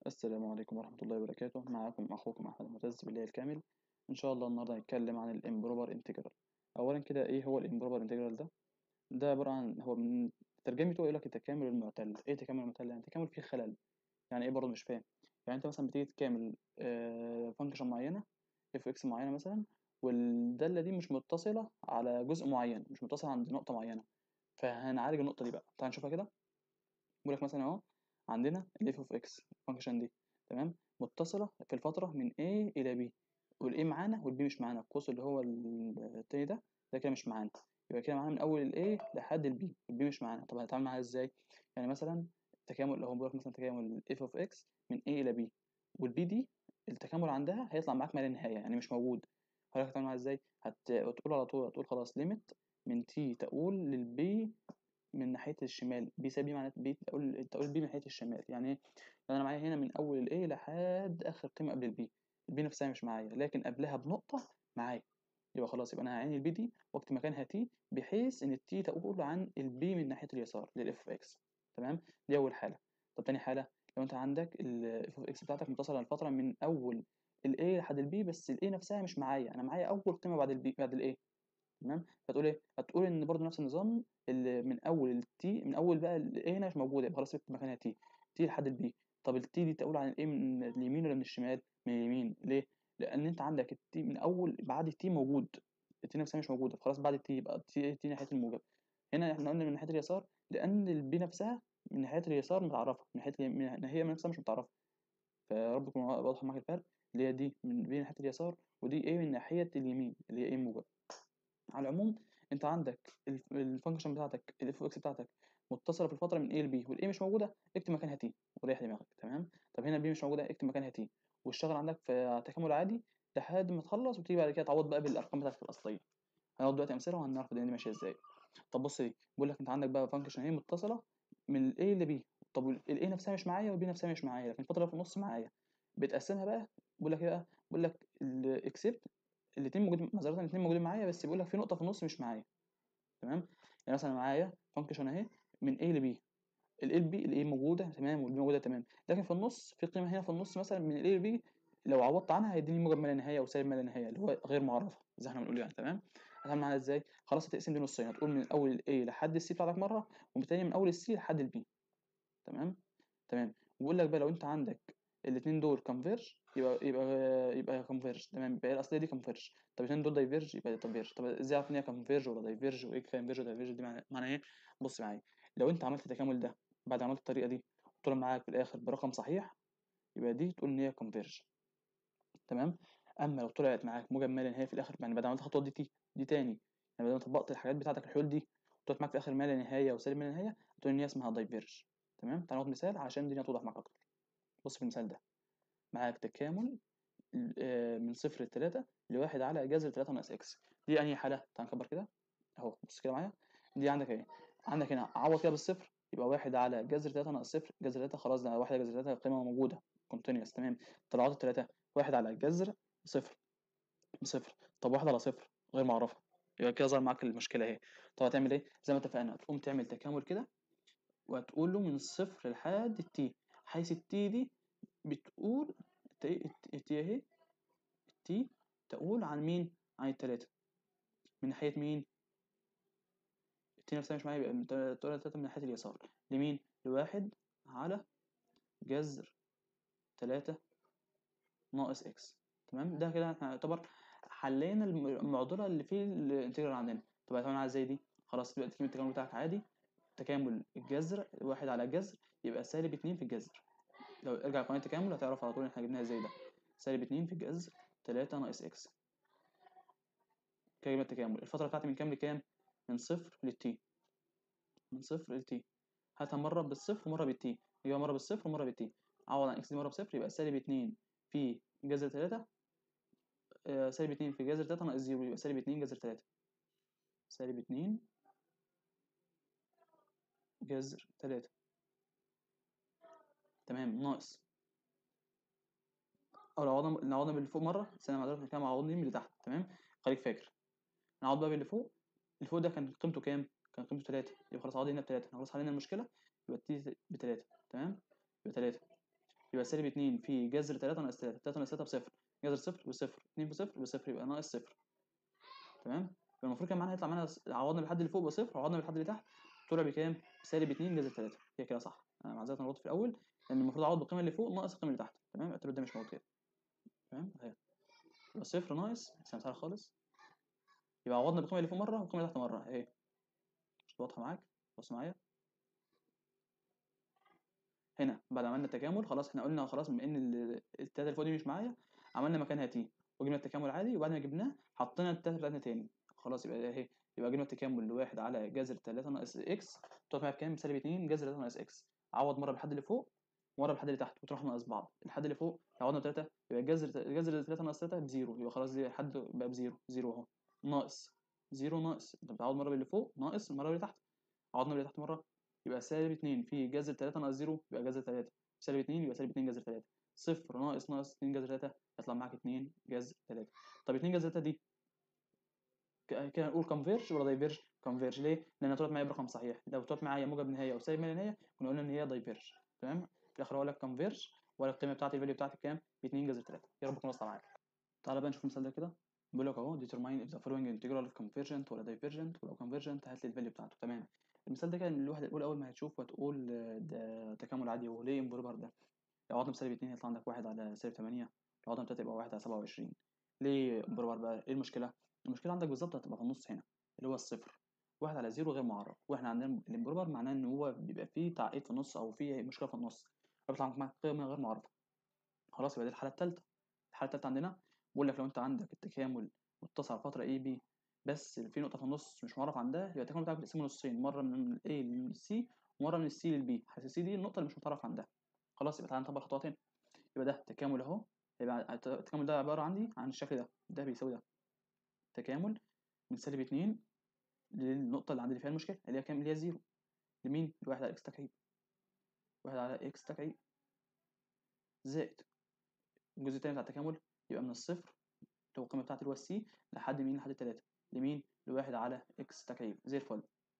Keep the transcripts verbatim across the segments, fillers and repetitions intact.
السلام عليكم ورحمة الله وبركاته. معكم أخوكم أحمد معتز بالله الكامل. إن شاء الله النهاردة هنتكلم عن الإمبروبر انتجرال. أولا كده، إيه هو الإمبروبر انتجرال ده؟ ده عبارة عن، هو من ترجمته يقول لك التكامل المعتل. إيه تكامل المعتل؟ يعني تكامل فيه خلل. يعني إيه برضه؟ مش فاهم. يعني أنت مثلا بتيجي تكامل فانكشن معينة، اف اكس معينة مثلا، والدالة دي مش متصلة على جزء معين، مش متصلة عند نقطة معينة. فهنعالج النقطة دي بقى. تعال نشوفها كده. بيقول لك مثلا اهو، عندنا ال f of x الفانكشن دي، تمام، متصلة في الفترة من A إلى B، وال A معانا وال B مش معانا. القوس اللي هو ال- التاني ده، ده كده مش معانا. يبقى كده معانا من أول ال A لحد ال B، ال B مش معانا. طب هنتعامل معاها ازاي؟ يعني مثلا التكامل اللي هو بيقول لك مثلا تكامل f of x من A إلى B، وال B دي التكامل عندها هيطلع معاك ما لا نهاية، يعني مش موجود. هقولك هتعمل معاها ازاي؟ هت- هتقول على طول، هتقول خلاص ليميت من t تقول للبي من ناحية الشمال. بي سي بي معناته بي تقول تقول بي من ناحية الشمال. يعني ايه؟ يعني انا معايا هنا من اول الاي لحد اخر قيمة قبل البي. البي نفسها مش معايا، لكن قبلها بنقطة معايا. يبقى خلاص، يبقى انا هعين البي دي وقت مكانها تي، بحيث ان التي تقول عن البي من ناحية اليسار للاف اكس. تمام. دي اول حالة. طب تاني حالة، لو انت عندك الاف اكس بتاعتك متصلة للفترة من اول الاي لحد البي، بس الاي نفسها مش معايا، انا معايا اول قيمة بعد البي بعد الاي. تمام. فتقول ايه؟ هتقول ان برضو نفس النظام، اللي من اول التي، من اول بقى الايه هنا مش موجوده، يبقى خلاص سبت مكانها تي، تي لحد البي. طب التي دي تقول عن الايه من اليمين ولا من الشمال؟ من اليمين. ليه؟ لان انت عندك التي من اول بعد التي موجود، التي نفسها مش موجوده، فخلاص بعد التي يبقى التي، التي ناحيه الموجب. هنا احنا قلنا من ناحيه اليسار، لان البي نفسها من ناحيه اليسار متعرفه، من ناحيه اليم- من هي من نفسها مش متعرفه. فيا رب يكون واضح معاك الفرق، اللي هي دي من بي ناحيه اليسار، ودي ايه من ناحيه اليمين اللي هي ايه موجب. على العموم، انت عندك الف- الفانكشن بتاعتك الاف اكس بتاعتك متصله في الفتره من A ل B، والاي مش موجوده، اكتب مكانها تي وريح دماغك. تمام. طب هنا البي مش موجوده، اكتب مكانها تي واشتغل عندك في تكامل عادي لحد ما تخلص، وتيجي بعد كده تعوض بقى بالارقام بتاعتك الاصليه. هناخد دلوقتي امثله وهنعرف الدنيا دي ماشيه ازاي. طب بص دي، بيقول لك انت عندك بقى فانكشن هي متصله من ال A ل B. طب ال A نفسها مش معايا، وال B نفسها مش معايا، لكن الفتره اللي في النص معايا. بتقسمها بقى. بيقول لك ايه بقى؟ بيقول لك الاكسبت، الاثنين موجودين، معذره الاثنين موجودين معايا، بس بيقول لك في نقطه في النص مش معايا. تمام. يعني مثلا معايا فانكشن اهي من A ل B، ال A ل B ال A موجوده تمام، وال B موجوده تمام، لكن في النص في قيمه هنا في النص مثلا من ال A ل B، لو عوضت عنها هيديني موجب ما لا نهايه او سالب ما لا نهايه، اللي هو غير معرفه زي ما احنا بنقول يعني. تمام. هتعمل معاها ازاي؟ خلاص هتقسم دي نصين، هتقول من اول ال A لحد ال C بتاعتك مره، والتاني من اول ال C لحد ال B. تمام. تمام. وبيقول لك بقى لو انت عندك الاثنين دول كونفيرج، يبقى يبقى يبقى كونفيرج. تمام. يبقى هي الاصليه دي كونفيرج. طب الاثنين دول دايفيرج، يبقى دايفيرج. طب ازاي اعرف ان هي كونفيرج ولا دايفيرج، وايه كونفيرج ودايفيرج دي معناها معناها ايه؟ بص معايا. لو انت عملت التكامل ده بعد ما عملت الطريقه دي، طلع معاك في الاخر برقم صحيح، يبقى دي تقول ان هي كونفيرج. تمام. اما لو طلعت معاك موجب ما لا نهايه في الاخر، يعني بعد ما عملت الخطوه دي تي دي تاني، يعني بعد ما طبقت الحاجات بتاعتك الحلول دي، طلعت معاك في الاخر ما لا نهايه وسالب ما لا نهايه، تقول ان هي اسمها دايفيرج. تمام. تعال ناخد مثال عشان الدنيا توضح معاك اكتر. بص في المثال ده، معاك تكامل آه، من صفر لتلاتة لواحد على جذر تلاتة ناقص اكس. دي أنهي حالة؟ تعال نكبر كده أهو، بص كده معايا. دي عندك اهي، عندك هنا عوض كده بالصفر، يبقى واحد على جذر تلاتة ناقص صفر. جذر تلاتة خلاص، ده واحد على جذر تلاتة قيمة موجودة كونتينوس. تمام. طب عوض التلاتة، واحد على جذر صفر بصفر. طب واحد على صفر غير معرفة، يبقى كده ظهر معاك المشكلة اهي. طب هتعمل ايه؟ زي ما اتفقنا، هتقوم تعمل تكامل كده، وهتقول له من الصفر لحد التي، حيث التي دي بتقول التي التي اهي، تي تقول عن مين؟ عن التلاتة. من ناحية مين؟ التي نفسها مش معايا، يبقى من تلاتة تلاتة من ناحية اليسار. لمين؟ لواحد على جذر تلاتة ناقص اكس. تمام. ده كده احنا يعتبر حلينا الم- المعضلة اللي في الانتجرال عندنا. طب هتعمل معاها ازاي دي؟ خلاص دلوقتي تجيب التكامل بتاعك عادي، تكامل الجذر واحد على جذر يبقى سالب اتنين في الجذر. لو ارجع قناة التكامل هتعرف على طول احنا جبناها ازاي. ده سالب اتنين في الجذر تلاتة ناقص اكس. كلمة التكامل الفترة بتاعتي من كام لكام؟ من صفر للتي، من صفر لتي. هاتها مرة بالصفر ومرة بالتي، يبقى مرة بالصفر ومرة بالتي. عوض عن اكس دي مرة بصفر، يبقى سالب اتنين في جذر تلاتة، آه سالب اتنين في جذر تلاتة ناقص زيرو، يبقى سالب اتنين جذر تلاتة. سالب اتنين جذر تلاتة. تمام. ناقص، او لو عوضنا لو عوضنا باللي فوق مرة، استنى مع ذلك كام عوضني من اللي تحت. تمام. خليك فاكر، نعوض بقى باللي فوق. اللي فوق ده كان قيمته كام؟ كان قيمته تلاتة، يبقى خلاص عوض هنا ب تلاتة، خلاص حلينا المشكلة. يبقى تي ب تلاتة. تمام. يبقى تلاتة يبقى سالب اتنين في جذر تلاتة ناقص تلاتة، تلاتة ناقص تلاتة بصفر، جذر صفر بصفر، اتنين بصفر بصفر، يبقى ناقص صفر. تمام؟ يبقى المفروض كان معانا هيطلع معانا عوضنا بالحد اللي فوق بصفر، وعوضنا بالحد اللي تحت طلع بكام؟ بسالب اتنين جذر تلاتة. هي كده صح. انا معذره انا غلطت في الاول، لان المفروض اعوض بالقيمه اللي فوق ناقص القيمه اللي تحت. تمام؟ اعتبر ده مش موجود كده. تمام؟ اهي يبقى صفر ناقص، سهلها خالص، يبقى عوضنا بالقيمه اللي فوق مره والقيمه اللي تحت مره اهي. مش واضحه معاك؟ بص معايا هنا بعد ما عملنا التكامل خلاص، احنا قلنا خلاص بما ان ال- التلاته اللي فوق دي مش معايا، عملنا مكانها تي وجبنا التكامل عادي، وبعد ما جبناه حطينا التلاته بتاعتنا تاني. خلاص يبقى اهي، يبقى جبنا التكامل لواحد على جذر تلاتة ناقص اكس، طلعت معايا بكام؟ سالب اتنين جذر تلاتة ناقص اكس. عوض مره بالحد اللي فوق ومره بالحد اللي تحت وتروح ناقص بعض. الحد اللي فوق عوضنا بتلاتة، يبقى جذر جذر تلاتة ناقص تلاتة بزيرو، يبقى خلاص دي الحد بقى بزيرو، زيرو اهو. ناقص زيرو ناقص، انت بتعوض مره باللي فوق ناقص المره اللي تحت، عوضنا باللي تحت مره، يبقى سالب اتنين في جذر تلاتة ناقص زيرو، يبقى جذر تلاتة، سالب اتنين يبقى سالب اتنين جذر تلاتة، صفر ناقص ناقص اتنين جذر تلاتة يطلع معاك اتنين جذر تلاتة. طب اتنين جذر تلاتة دي ك- كده نقول كونفيرج ولا دايفيرج؟ كونفيرج. ليه؟ لان طلعت معايا برقم صحيح. لو طلعت معايا موجب نهايه او سالب نهايه كنا قلنا ان هي دايفيرج. تمام؟ في الاخر اقول لك كونفيرج، ولا القيمه بتاعتي الفاليو بتاعتي كام؟ اتنين جذر تلاتة. يا رب تكون واصله معاك. تعالى بقى نشوف المثال ده كده. بيقول لك اهو determine if the following integral of convergent ولا divergent، ولو convergent هات لي الفاليو بتاعته. تمام؟ المثال ده كان الواحد الاول اول ما هتشوفه هتقول آه، ده تكامل عادي، وليه امبروبر ده؟ لو عوضنا بسالب اتنين هيطلع عندك واحد على سالب تمانية، لو عوضنا بتلاتة يبقى واحد على سبعة وعشرين. ليه امبروبر بقى؟ ايه المشكله؟ المشكله عندك بالظبط هتبقى في النص هنا، اللي هو الصفر. واحد على زيرو غير معرف، واحنا عندنا الامبروبر معناه ان هو بيبقى فيه تعقيد في النص او فيه مشكله في النص، فبيطلع معاك قيمه غير معرفه. خلاص يبقى دي الحاله الثالثه. الحاله الثالثه عندنا بيقول لك لو انت عندك التكامل متصل على فتره اي بي بس في نقطه في النص مش معرف عندها، يبقى التكامل بتاعك بتقسمه نصين، مره من الاي للسي ومره من السي للبي، حيث السي دي النقطه اللي مش متعرف عندها. خلاص يبقى تعالى نطبق الخطوات هنا. يبقى ده تكامل اهو، يبقى التكامل ده عباره عندي عن الشكل ده، ده بيساوي ده تكامل من سالب اتنين للنقطه اللي عندي فيها المشكله اللي هي كام؟ اللي هي زيرو، لمين؟ لواحد على اكس تكعيب، واحد على اكس تكعيب، زائد الجزء التاني بتاع التكامل يبقى من الصفر اللي هو القيمه بتاعتي اللي هو السي لحد مين؟ لحد تلاتة، لمين؟ لواحد على اكس تكعيب، زي الفل.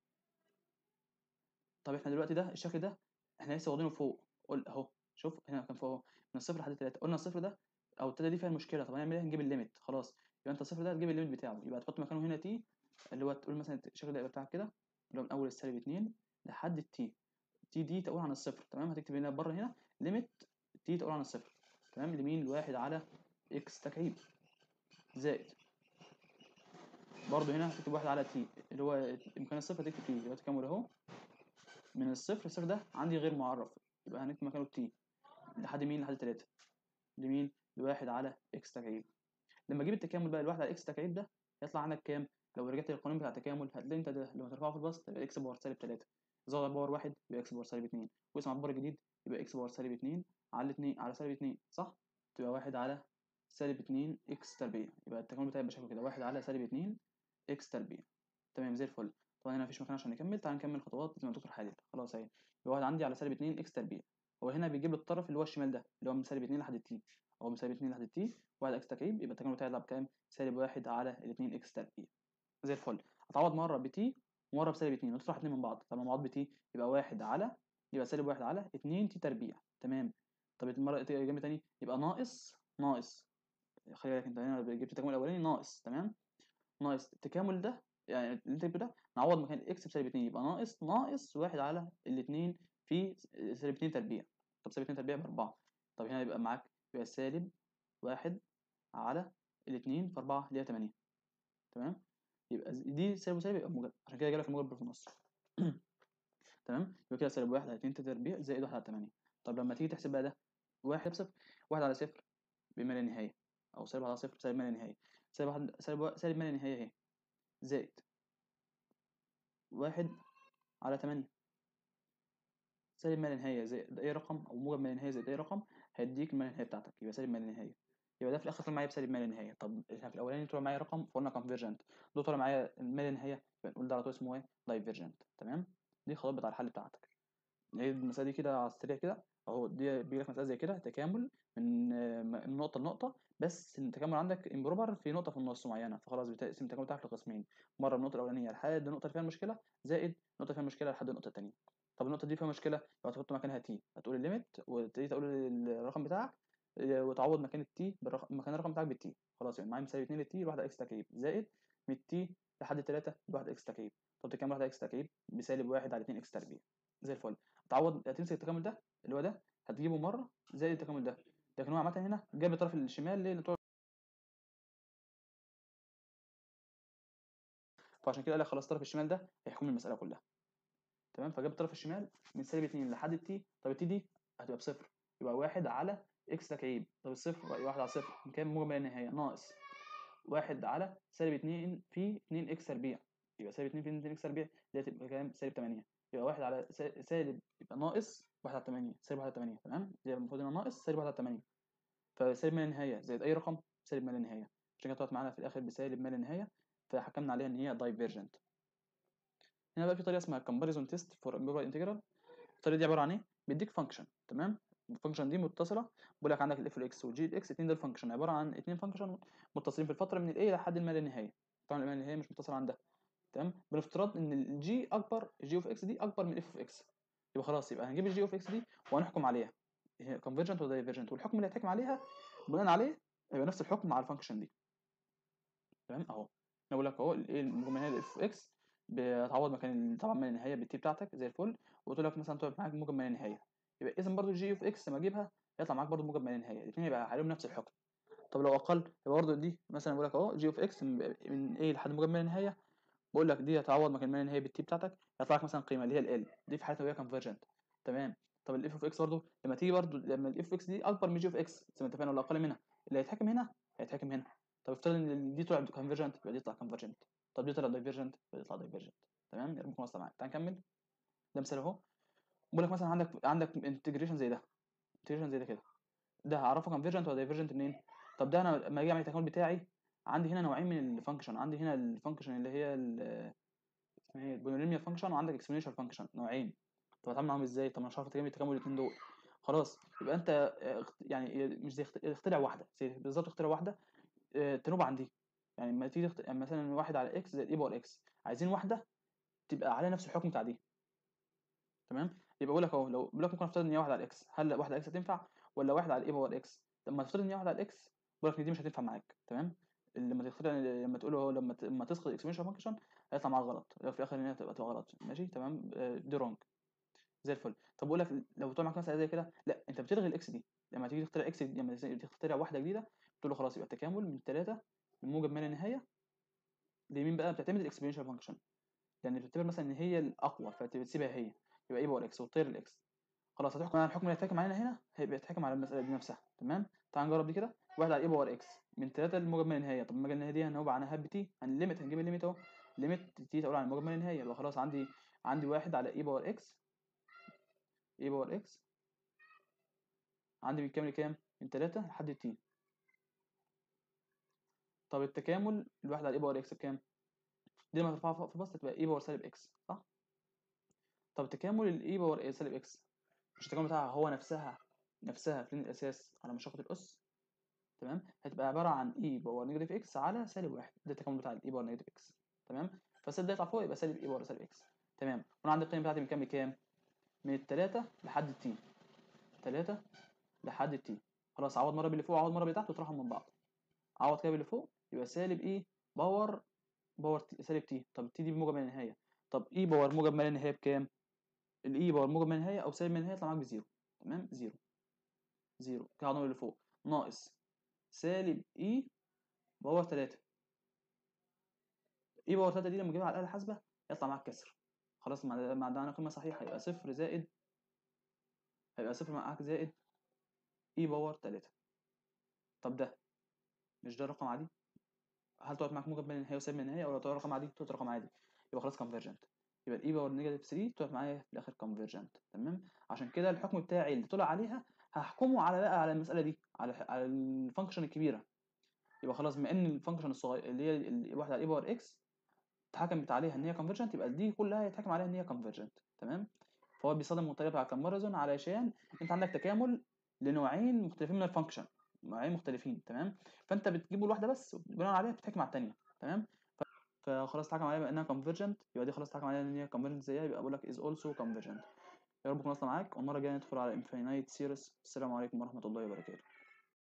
طب احنا دلوقتي ده الشكل ده احنا لسه واخدينه فوق، قول اهو، شوف هنا كان فوق اهو من الصفر لحد تلاتة، قلنا الصفر ده او التلاته دي فيها المشكله. طب هنعمل ايه؟ هنجيب الليميت. خلاص يبقى انت الصفر ده هتجيب الليميت بتاعه، يبقى تحط مكانه هنا تي، اللي هو تقول مثلا الشكل ده يبقى بتاعك كده، اللي هو من اول السالب اتنين لحد التي، تي دي تقول عن الصفر. تمام؟ هتكتب هنا بره هنا ليميت تي تقول عن الصفر. تمام؟ لمين؟ لواحد على اكس تكعيب، زائد برضه هنا هتكتب واحد على تي اللي هو مكان الصفر هتكتب تي، يبقى تكامل اهو من الصفر، الصفر ده عندي غير معرف، يبقى هنكتب مكانه تي لحد مين؟ لحد تلاتة، لمين؟ لواحد على اكس تكعيب. لما اجيب التكامل بقى الواحد على اكس تكعيب ده يطلع عندك كام؟ لو رجعت للقانون بتاع التكامل هتلاقي انت ده لما ترفعه في البسط يبقى اكس باور سالب تلاتة، زود على باور واحد يبقى اكس باور سالب اتنين، واسم على الباور الجديد يبقى اكس باور سالب اتنين على اتنين على سالب اتنين، صح؟ تبقى واحد على سالب اتنين اكس تربيع. يبقى التكامل بتاعي يبقى شكله كده واحد على سالب اتنين اكس تربيع. تمام زي الفل. طبعا هنا مفيش مكان عشان نكمل، تعال نكمل خطوات زي ما الدكتور حالل. خلاص اهي، يبقى واحد عندي على سالب اتنين اكس تربيع، هو هنا بيجيب لي الطرف اللي هو الشمال ده اللي هو من سالب اتنين لحد تي، هو من سالب اتنين لحد تي واحد اكس تكعيب، يبقى التكامل بتاعي يطلع بكام؟ سالب واحد على الاتنين اكس تربيع. زي الفل. هتعوض مره بتي ومره بسالب اتنين وتطرح اتنين من بعض، طب لما اعوض بتي يبقى واحد على، يبقى سالب واحد على اتنين تي تربيع. تمام؟ طب المره جنب تاني يبقى ناقص ناقص، خلي بالك انت هنا جبت التكامل الاولاني ناقص، تمام؟ ناقص التكامل ده يعني اللي انت جبته ده نعوض مكان الاكس بسالب اتنين، يبقى ناقص ناقص واحد على الاتنين في سالب اتنين تربيع. طب سالب اتنين تربيع باربعة، طب هنا يبقى معاك يبقى سالب واحد على الاتنين في اربعة اللي هي تمانية. تمام؟ يبقى دي سالب وسالب يبقى موجب، عشان كده جالك الموجب في النص. تمام؟ يبقى كده سالب واحد على اتنين تربيع زائد واحد على تمانية. طب لما تيجي تحسب بقى ده واحد بصفر، واحد على صفر بما لا نهايه، او سالب على صفر سالب ما لا نهايه، سالب واحد سالب واحد- سالب ما لا نهايه اهي، زائد واحد على تمانية، سالب ما لا نهايه زائد اي رقم او موجب ما لا نهايه زائد اي رقم هيديك الما لا نهايه بتاعتك، يبقى سالب ما لا نهايه. يبقى ده في الاخر طلع معايا بسالب ما لا نهايه. طب احنا في الاولاني طلع معايا رقم فقلنا كونفرجنت، ده طلع معايا ما لا نهايه فنقول ده على طول اسمه ايه؟ دايفرجنت. تمام؟ دي خطوات بتاع الحل بتاعتك. هي المسألة دي كده على السريع كده اهو، دي بيجي لك مسألة زي كده تكامل من آه، من نقطة لنقطة، بس التكامل عندك امبروبر في نقطة في النص معينة، فخلاص بتقسم التكامل بتاعك لقسمين، مرة النقطة الأولانية لحد النقطة اللي فيها المشكلة، زائد النقطة اللي فيها المشكلة لحد النقطة التانية. طب النقطه دي فيها مشكله، يبقى تحط مكانها تي، هتقول الليميت وتيجي تقول الرقم بتاعك وتعوض مكان التي بالرقم، مكان الرقم بتاعك بالتي. خلاص يعني معايا مساوي اتنين للتي الواحده اكس تكعيب زائد من التي لحد تلاتة الواحده اكس تكعيب. طب تكامل واحده اكس تكعيب بسالب واحد على اتنين اكس تربيع. زي الفل. هتعوض، هتمسك التكامل ده اللي هو ده هتجيبه مره زائد التكامل ده، لكن هو عامه هنا جاب الطرف الشمال ليه؟ فعشان كده قال لك خلاص الطرف الشمال ده هيحكم المساله كلها. تمام. فجاب الطرف الشمال من سالب اتنين لحد التي. طب التي دي هتبقى بصفر، يبقى واحد على اكس تكعيب. طب الصفر يبقى واحد على صفر كام؟ موجب ما لا نهايه ناقص واحد على سالب اتنين في اتنين اكس تربيع. يبقى سالب اتنين في اتنين اكس تربيع دي هتبقى كام؟ سالب تمانية. يبقى واحد على سا- سالب، يبقى ناقص واحد على تمانية، سالب واحد على تمانية. تمام. دي المفروض انها ناقص سالب واحد على تمانية. فسالب ما لا نهايه زائد اي رقم سالب ما لا نهايه، عشان كده طلعت معانا في الاخر بسالب ما لا نهايه، فحكمنا عليها ان هي دايفيرجنت. هنا بقى في طريقه اسمها comparison test for improper integral. الطريقه دي عباره عن ايه؟ بيديك فانكشن، تمام؟ الفانكشن دي متصله، بيقول لك عندك الاف والاكس والجي الاكس، اتنين دول فانكشن، عباره عن اتنين فانكشن متصلين في الفتره من الاي لحد ما لا نهايه. طبعا الما لا نهايه مش متصل عندها. تمام. بالافتراض ان الجي اكبر، الجي اوف اكس دي اكبر من الاف اوف اكس، يبقى خلاص يبقى هنجيب الجي اوف اكس دي وهنحكم عليها هي كونفرجنت ولا دايفرجنت، والحكم اللي هيتحكم عليها بناء عليه يبقى نفس الحكم على الفانكشن دي. تمام اهو. انا بقول لك اهو الايه المجموعه الاف اكس بتعوض مكان طبعا ما لا نهايه بالتي بتاعتك زي الفل، وقلت لك مثلا تقعد معاك موجب ما لا نهايه، يبقى اذا برضو الجي اوف اكس لما اجيبها يطلع معاك برضو موجب ما لا نهايه، الاثنين يبقى عليهم نفس الحكم. طب لو اقل يبقى برضو دي مثلا بقول لك اهو جي اوف اكس من ايه لحد موجب ما لا نهايه، بقول لك دي هتعوض مكان ما لا نهايه بالتي بتاعتك، يطلع لك مثلا قيمه اللي هي ال دي في حالتها وهي كونفرجنت. تمام. طب الاف اوف اكس برضو لما تيجي برضو لما الاف اوف اكس دي اكبر من جي اوف اكس زي ما اتفقنا ولا اقل منها، اللي هيتحكم هنا هيتحكم هنا. طب افترض ان دي طلعت كونفرجنت يبقى دي تطلع كونفرجنت، طب دي طلعت دايفرجنت يبقى دي تطلع دايفرجنت. تمام. يبقى ممكن اوصل معاك. تعال نكمل. ده مثال اهو. بقول لك مثلا عندك عندك انتجريشن زي ده، انتجريشن زي ده كده، ده هعرفه كونفرجنت ولا دايفرجنت منين؟ طب ده انا لما اجي اعمل التكامل بتاعي عندي هنا نوعين من الفانكشن، عندي هنا الفانكشن اللي هي اسمها ايه البولينوميال فانكشن، وعندك اكسبوننشال فانكشن، نوعين. طب هتعامل معاهم ازاي؟ طب انا مش عارف تجمع التكامل الاثنين دول. خلاص يبقى انت آه، اخت- يعني مش زي اخت- اخترع واحده، زي بالظبط اخترع واحده آه، تنوب عن دي. يعني لما تيجي تخت... يعني مثلا واحد على اكس زائد اي باور اكس، عايزين واحده تبقى عليها نفس الحكم بتاع دي. تمام. يبقى بقول لك اهو، لو بقول لك ممكن افترض ان هي واحد على اكس، هل واحد على اكس هتنفع ولا واحد على اي باور اكس؟ لما تفترض ان هي واحد على اكس بقول لك ان دي مش هتنفع معاك. تمام. لما تختار لما تقول له لما ت... لما تسقط اكسبوننشال فانكشن هيطلع معاك غلط، في الاخر ان هي تبقى تبقى غلط. ماشي تمام. آه، دي رونج. زي الفل. طب بقول لك لو طلع معاك مساله زي كده، لا انت بتلغي الاكس دي. لما تيجي تخترع اكس، لما تيجي تخترع واحده جديده تقول له خلاص يبقى التكامل من ثلاثة لموجب ما لا نهايه لمين بقى؟ بتعتمد الاكسبوننشال فانكشن، يعني بتعتبر مثلا ان هي الاقوى فتسيبها هي، يبقى ايه باور اكس وتطير الاكس. خلاص هتحكم على الحكم اللي هيتحكم علينا هنا هيبقى يتحكم على المساله دي نفسها. تمام. تعال نجرب دي كده. واحد على اي باور اكس من ثلاثة لموجب ما لا نهايه. طب الموجب ما لا نهايه دي هنوب عنها بتي، هنليمت، هنجيب الليميت اهو، ليميت تي تقول على الموجب ما لا نهايه. يبقى خلاص عندي عندي واحد على اي باور اكس، اي باور اكس عندي من كام لكام؟ من ثلاثة لحد تي. طب التكامل الواحد على اي باور اكس بكام؟ دي لما ترفعها فوق في بسط تبقى اي باور سالب اكس، صح؟ طب تكامل الاي باور سالب اكس، مش التكامل بتاعها هو نفسها نفسها في الاساس على مشقة الاس؟ تمام. هتبقى عباره عن اي باور نيجاتيف اكس على سالب واحد، ده التكامل بتاع الاي باور نيجاتيف اكس. تمام. فالسالب ده يطلع فوق يبقى سالب اي باور سالب اكس. تمام. وانا عندي القيم بتاعتي من كام لكام؟ من الثلاثة لحد التي، ثلاثة لحد التي. خلاص عوض مره باللي فوق عوض مره باللي تحت وتروحهم من بعض. عوض كده باللي فوق يبقى سالب اي باور باور تي سالب تي. طب التي دي بموجب ما لا نهايه. طب اي باور موجب ما لا نهايه بكام؟ الاي باور موجب ما لا نهايه او سالب ما لا نهايه يطلع معاك بزيرو. تمام. زيرو. زيرو كده عضو اللي فوق ناقص سالب اي باور ثلاثة. اي باور ثلاثة دي لما تجيبها على الاله الحاسبه يطلع معاك كسر. خلاص مع مع ده قيمه صحيحه هيبقى صفر زائد، هيبقى صفر معاك زائد اي باور ثلاثة. طب ده مش ده رقم عادي؟ هل تقعد معاك موجب من النهايه وسالب من النهايه، ولا تقعد رقم عادي؟ تقعد رقم عادي. يبقى خلاص كونفرجنت. يبقى الاي باور نيجاتيف ثلاثة تقعد معايا في الاخر كونفرجنت. تمام. عشان كده الحكم بتاعي اللي طلع عليها هحكمه على بقى على المساله دي، على على الفانكشن الكبيره. يبقى خلاص بما ان الفانكشن الصغير اللي هي الواحد على الاي باور اكس اتحكمت عليها ان هي كونفرجنت، يبقى دي كلها يتحكم عليها ان هي كونفرجنت. تمام. فهو بيستخدم الطريقه بتاع الكمباريزون علشان انت عندك تكامل لنوعين مختلفين من الفانكشن، نوعين مختلفين. تمام. فانت بتجيب الواحده بس بناء عليها بتحكم على الثانيه. تمام. فخلاص اتحكم عليها بانها كونفرجنت، يبقى دي خلاص اتحكم عليها ان هي كونفرجنت زيها، يبقى بقول لك از اولسو كونفرجنت. يا رب تكون واصلة معاك، والمرة الجاية ندخل على infinite series. السلام عليكم ورحمة الله وبركاته.